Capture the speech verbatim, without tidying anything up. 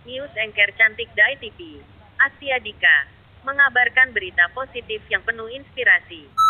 News Anchor cantik Dai T V, Asia Dika, mengabarkan berita positif yang penuh inspirasi.